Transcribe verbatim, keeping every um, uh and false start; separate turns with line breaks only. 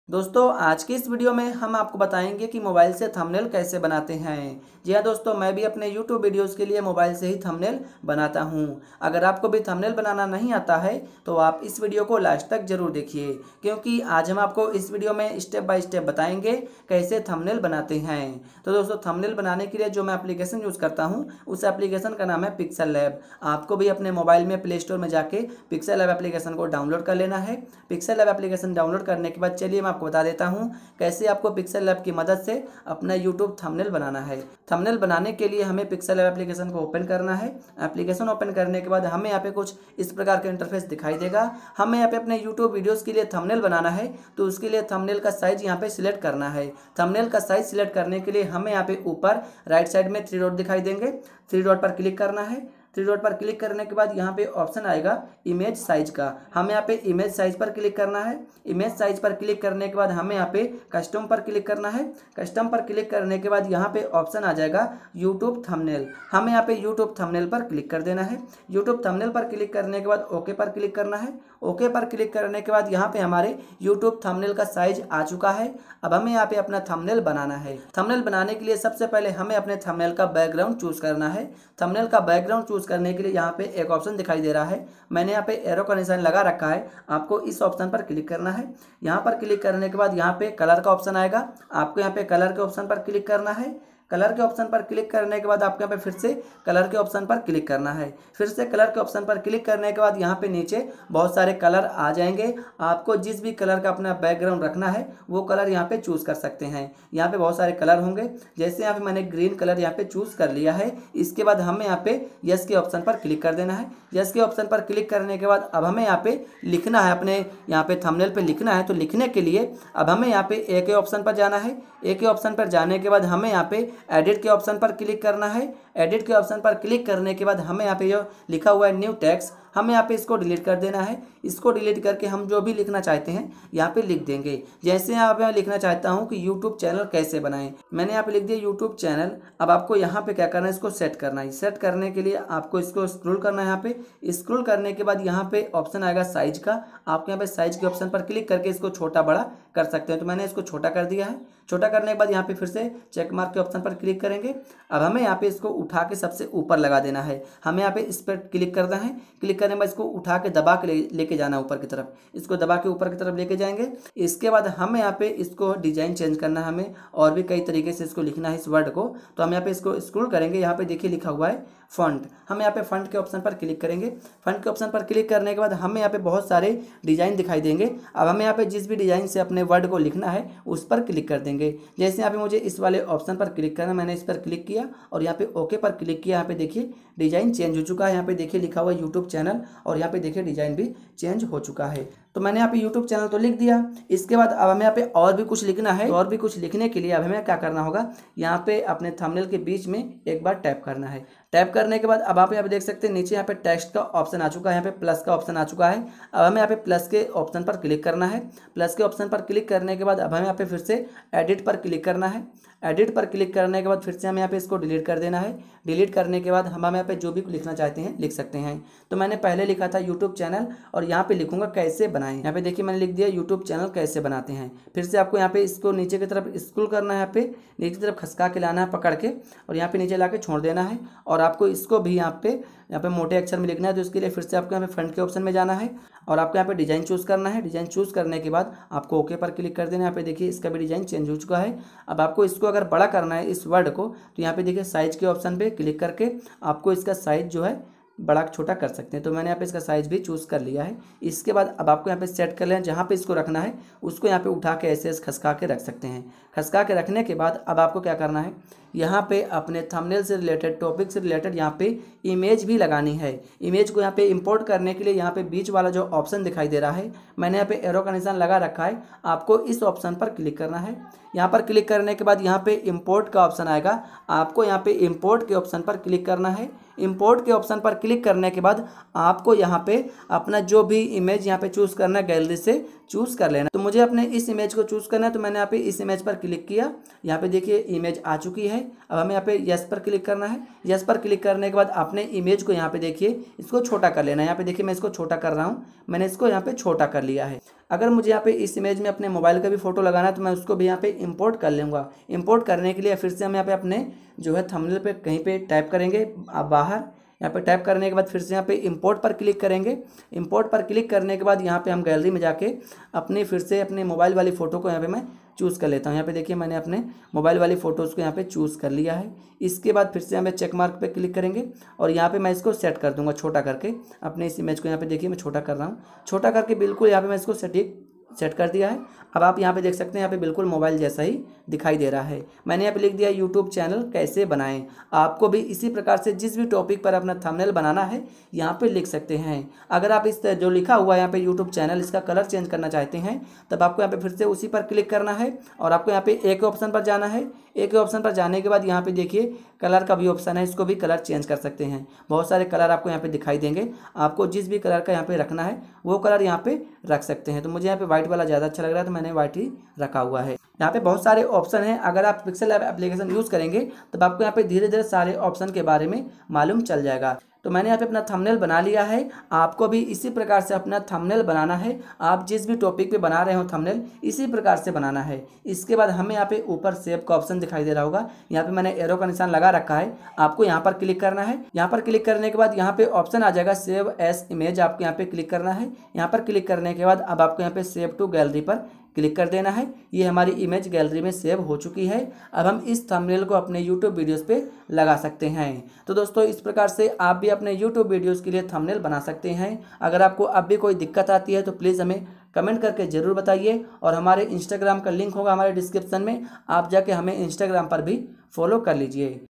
दोस्तों आज की इस वीडियो में हम आपको बताएंगे कि मोबाइल से थंबनेल कैसे बनाते हैं। जी हाँ दोस्तों, मैं भी अपने यूट्यूब वीडियोस के लिए मोबाइल से ही थंबनेल बनाता हूँ। अगर आपको भी थंबनेल बनाना नहीं आता है तो आप इस वीडियो को लास्ट तक जरूर देखिए, क्योंकि आज हम आपको इस वीडियो में स्टेप बाय स्टेप बताएंगे कैसे थंबनेल बनाते हैं। तो दोस्तों, थंबनेल बनाने के लिए जो मैं एप्लीकेशन यूज़ करता हूँ उस एप्लीकेशन का नाम है पिक्सल लैब। आपको भी अपने मोबाइल में प्ले स्टोर में जाके पिक्सल लैब एप्लीकेशन को डाउनलोड कर लेना है। पिक्सल लैब एप्लीकेशन डाउनलोड करने के बाद चलिए मैं आपको बता देता हूं कैसे आपको पिक्सल लैब की मदद से अपना यूट्यूब थंबनेल बनाना है। थंबनेल बनाने के लिए हमें पिक्सल लैब एप्लीकेशन को ओपन करना है। एप्लीकेशन ओपन करने के बाद हमें यहाँ पे कुछ इस प्रकार का इंटरफेस दिखाई देगा। हमें यहाँ पे अपने यूट्यूब वीडियोस के लिए थंबनेल बनाना है, तो उसके लिए थंबनेल का साइज यहाँ पे सिलेक्ट करना है। थंबनेल का साइज सिलेक्ट करने के लिए हमें यहाँ पे ऊपर राइट साइड में थ्री डॉट दिखाई देंगे। थ्री डॉट पर क्लिक करना है। थ्री डॉट पर क्लिक करने के बाद यहाँ पे ऑप्शन आएगा इमेज साइज का। हमें यहाँ पे इमेज साइज पर क्लिक करना है। इमेज साइज पर क्लिक करने के बाद हमें यहाँ पे कस्टम पर क्लिक करना है। कस्टम पर क्लिक करने के बाद यहाँ पे ऑप्शन आ जाएगा यूट्यूब थंबनेल। हमें यहाँ पे यूट्यूब थंबनेल पर क्लिक कर देना है। यूट्यूब थंबनेल पर क्लिक करने के बाद ओके पर क्लिक करना है। ओके पर क्लिक करने के बाद यहाँ पे हमारे यूट्यूब थंबनेल का साइज आ चुका है। अब हमें यहाँ पे अपना थंबनेल बनाना है। थंबनेल बनाने के लिए सबसे पहले हमें अपने थंबनेल का बैकग्राउंड चूज करना है। थंबनेल का बैकग्राउंड चूज करने के लिए यहाँ पे एक ऑप्शन दिखाई दे रहा है। मैंने यहाँ पे एरो का निशान लगा रखा है। आपको इस ऑप्शन पर क्लिक करना है। यहाँ पर क्लिक करने के बाद यहाँ पे कलर का ऑप्शन आएगा। आपको यहाँ पे कलर के ऑप्शन पर क्लिक करना है। कलर के ऑप्शन पर क्लिक करने के बाद आपको यहाँ पे फिर से कलर के ऑप्शन पर क्लिक करना है। फिर से कलर के ऑप्शन पर क्लिक करने के बाद यहाँ पे नीचे बहुत सारे कलर आ जाएंगे। आपको जिस भी कलर का अपना बैकग्राउंड रखना है वो कलर यहाँ पे चूज कर सकते हैं। यहाँ पे बहुत सारे कलर होंगे। जैसे यहाँ पे मैंने ग्रीन कलर यहाँ पे चूज कर लिया है। इसके बाद हमें यहाँ पे यस के ऑप्शन पर क्लिक कर देना है। यस के ऑप्शन पर क्लिक करने के बाद अब हमें यहाँ पे लिखना है, अपने यहाँ पे थंबनेल पे लिखना है। तो लिखने के लिए अब हमें यहाँ पे ए के ऑप्शन पर जाना है। ए के ऑप्शन पर जाने के बाद हमें यहाँ पे एडिट के ऑप्शन पर क्लिक करना है। एडिट के ऑप्शन पर क्लिक करने के बाद हमें यहाँ पे जो लिखा हुआ है न्यू टेक्स्ट, हमें यहाँ पे इसको डिलीट कर देना है। इसको डिलीट करके हम जो भी लिखना चाहते हैं यहाँ पे लिख देंगे। जैसे यहाँ पे मैं लिखना चाहता हूँ कि यूट्यूब चैनल कैसे बनाएं, मैंने यहाँ पे लिख दिया यूट्यूब चैनल। अब आपको यहाँ पे क्या करना है, इसको सेट करना है। सेट करने के लिए आपको इसको स्क्रॉल करना है। यहाँ पे स्क्रॉल करने के बाद यहाँ पे ऑप्शन आएगा साइज का। आपको यहाँ पे साइज के ऑप्शन पर क्लिक करके इसको छोटा बड़ा कर सकते हैं। तो मैंने इसको छोटा कर दिया है। छोटा करने के बाद यहाँ पे फिर से चेक मार्क के ऑप्शन पर क्लिक करेंगे। अब हमें यहाँ पे इसको उठा के सबसे ऊपर लगा देना है। हमें यहाँ पे इस पर क्लिक करना है। क्लिक करने के बाद इसको उठा के दबा के लेके जाना है ऊपर की तरफ। इसको दबा के ऊपर की तरफ लेके जाएंगे। इसके बाद हमें यहाँ पे इसको डिजाइन चेंज करना है। हमें और भी कई तरीके से इसको लिखना है इस वर्ड को। तो हम यहाँ पे इसको स्क्रॉल करेंगे। यहाँ पे देखिए लिखा हुआ है फॉन्ट। हम यहाँ पे फॉन्ट के ऑप्शन पर क्लिक करेंगे। फॉन्ट के ऑप्शन पर क्लिक करने के बाद हमें यहाँ पे बहुत सारे डिजाइन दिखाई देंगे। अब हमें यहाँ पे जिस भी डिजाइन से अपने वर्ड को लिखना है उस पर क्लिक कर देंगे। जैसे यहाँ पे मुझे इस वाले ऑप्शन पर क्लिक करना, मैंने इस पर क्लिक किया और यहाँ पे ओके पर क्लिक किया। यहाँ पे देखिए डिजाइन चेंज हो चुका है। यहाँ पे देखिए लिखा हुआ है यूट्यूब चैनल और यहाँ पे देखिए डिजाइन भी चेंज हो चुका है। तो मैंने यहाँ पे यूट्यूब चैनल तो लिख दिया। इसके बाद अब हमें यहाँ पे और भी कुछ लिखना है। तो और भी कुछ लिखने के लिए अब हमें क्या करना होगा, यहाँ पे अपने थंबनेल के बीच में एक बार टैप करना है। टैप करने के बाद अब आप यहाँ पे देख सकते हैं नीचे यहाँ पे टेक्स्ट का ऑप्शन आ चुका है। यहाँ पे प्लस का ऑप्शन आ चुका है। अब हमें यहाँ पे प्लस के ऑप्शन पर क्लिक करना है। प्लस के ऑप्शन पर क्लिक करने के बाद अब हमें यहाँ पे फिर से एडिट पर क्लिक करना है। एडिट पर क्लिक करने के बाद फिर से हमें यहाँ पे इसको डिलीट कर देना है। डिलीट करने के बाद हम यहाँ पे जो भी लिखना चाहते हैं लिख सकते हैं। तो मैंने पहले लिखा था यूट्यूब चैनल और यहाँ पे लिखूंगा कैसे बनाएं। यहाँ पे देखिए मैंने लिख दिया यूट्यूब चैनल कैसे बनाते हैं। फिर से आपको यहाँ पे इसको नीचे की तरफ स्क्रॉल करना है। यहाँ पे नीचे की तरफ खसका के लाना है पकड़ के और यहाँ पे नीचे ला के छोड़ देना है। और आपको इसको भी यहाँ पे यहाँ पे मोटे अक्षर में लिखना है। तो इसके लिए फिर से आपको यहाँ पे फ्रंट के ऑप्शन में जाना है और आपको यहाँ पे डिजाइन चूज करना है। डिजाइन चूज करने के बाद आपको ओके पर क्लिक कर देना है। यहाँ पे देखिए इसका भी डिजाइन चेंज हो चुका है। अब आपको इसको अगर बड़ा करना है इस वर्ड को, तो यहाँ पे देखिए साइज के ऑप्शन पे क्लिक करके आपको इसका साइज जो है बड़ा छोटा कर सकते हैं। तो मैंने यहाँ पे इसका साइज भी चूज़ कर लिया है। इसके बाद अब आपको यहाँ पे सेट कर लेना, जहाँ पे इसको रखना है उसको यहाँ पे उठा के ऐसे खसका के रख सकते हैं। खसका के रखने के बाद अब आपको क्या करना है, यहाँ पे अपने थंबनेल से रिलेटेड टॉपिक से रिलेटेड यहाँ पे इमेज भी लगानी है। इमेज को यहाँ पे इंपोर्ट करने के लिए यहाँ पे बीच वाला जो ऑप्शन दिखाई दे रहा है, मैंने यहाँ पे एरो का निशान लगा रखा है। आपको इस ऑप्शन पर क्लिक करना है। यहाँ पर क्लिक करने के बाद यहाँ पे इंपोर्ट का ऑप्शन आएगा। आपको यहाँ पे इंपोर्ट के ऑप्शन पर क्लिक करना है। इंपोर्ट के ऑप्शन पर क्लिक करने के बाद आपको यहाँ पे अपना जो भी इमेज यहाँ पे चूज़ करना है गैलरी से चूज़ कर लेना। तो मुझे अपने इस इमेज को चूज़ करना है, तो मैंने यहाँ पे इस इमेज पर क्लिक किया। यहाँ पे देखिए इमेज आ चुकी है। अब हमें यहाँ पे यस पर क्लिक करना है। यस पर क्लिक करने के बाद अपने इमेज को यहाँ पे देखिए इसको छोटा कर लेना है। यहाँ पे देखिए मैं इसको छोटा कर रहा हूँ। मैंने इसको यहाँ पे छोटा कर लिया है। अगर मुझे यहाँ पे इस इमेज में अपने मोबाइल का भी फोटो लगाना है तो मैं उसको भी यहाँ पे इंपोर्ट कर लूँगा। इंपोर्ट करने के लिए फिर से हम यहाँ पे अपने जो है थंबनेल पे कहीं पे टाइप करेंगे आप बाहर, यहाँ पे टाइप करने के बाद फिर से यहाँ पे इंपोर्ट पर क्लिक करेंगे। इंपोर्ट पर क्लिक करने के बाद यहाँ पे हम गैलरी में जाके अपनी फिर से अपने मोबाइल वाली फ़ोटो को यहाँ पे मैं चूज़ कर लेता हूँ। यहाँ पे देखिए मैंने अपने मोबाइल वाली फ़ोटोज़ को यहाँ पे चूज़ कर लिया है। इसके बाद फिर से यहाँ पे चेक मार्क पे क्लिक करेंगे और यहाँ पे मैं इसको सेट कर दूँगा छोटा करके। अपने इस इमेज को यहाँ पे देखिए मैं छोटा कर रहा हूँ, छोटा करके बिल्कुल यहाँ पे मैं इसको सटीक सेट कर दिया है। अब आप यहाँ पे देख सकते हैं यहाँ पे बिल्कुल मोबाइल जैसा ही दिखाई दे रहा है। मैंने यहाँ पे लिख दिया यूट्यूब चैनल कैसे बनाएं। आपको भी इसी प्रकार से जिस भी टॉपिक पर अपना थंबनेल बनाना है यहाँ पे लिख सकते हैं। अगर आप इस जो लिखा हुआ है यहाँ पे यूट्यूब चैनल इसका कलर चेंज करना चाहते हैं तब आपको यहाँ पे फिर से उसी पर क्लिक करना है और आपको यहाँ पे एक ऑप्शन पर जाना है। एक ऑप्शन पर जाने के बाद यहाँ पे देखिए कलर का भी ऑप्शन है, इसको भी कलर चेंज कर सकते हैं। बहुत सारे कलर आपको यहाँ पे दिखाई देंगे, आपको जिस भी कलर का यहाँ पे रखना है वो कलर यहाँ पे रख सकते हैं। तो मुझे यहाँ पे व्हाइट वाला ज़्यादा अच्छा लग रहा है तो मैंने व्हाइट ही रखा हुआ है। यहाँ पे बहुत सारे ऑप्शन हैं, अगर आप पिक्सेल ऐप एप्लीकेशन यूज़ करेंगे तब आपको यहाँ पे धीरे धीरे सारे ऑप्शन के बारे में मालूम चल जाएगा। तो मैंने यहाँ पे अपना थंबनेल बना लिया है। आपको भी इसी प्रकार से अपना थंबनेल बनाना है। आप जिस भी टॉपिक पे बना रहे हो थंबनेल इसी प्रकार से बनाना है। इसके बाद हमें यहाँ पे ऊपर सेव का ऑप्शन दिखाई दे रहा होगा, यहाँ पे मैंने एरो का निशान लगा रखा है, आपको यहाँ पर क्लिक करना है। यहाँ पर क्लिक करने के बाद यहाँ पे ऑप्शन आ जाएगा सेव एज इमेज, आपको यहाँ पे क्लिक करना है। यहाँ पर क्लिक करने के बाद अब आपको यहाँ पे सेव टू गैलरी पर क्लिक कर देना है। ये हमारी इमेज गैलरी में सेव हो चुकी है। अब हम इस थंबनेल को अपने यूट्यूब वीडियोस पे लगा सकते हैं। तो दोस्तों इस प्रकार से आप भी अपने यूट्यूब वीडियोस के लिए थंबनेल बना सकते हैं। अगर आपको अब भी कोई दिक्कत आती है तो प्लीज़ हमें कमेंट करके ज़रूर बताइए और हमारे इंस्टाग्राम का लिंक होगा हमारे डिस्क्रिप्शन में, आप जाके हमें इंस्टाग्राम पर भी फॉलो कर लीजिए।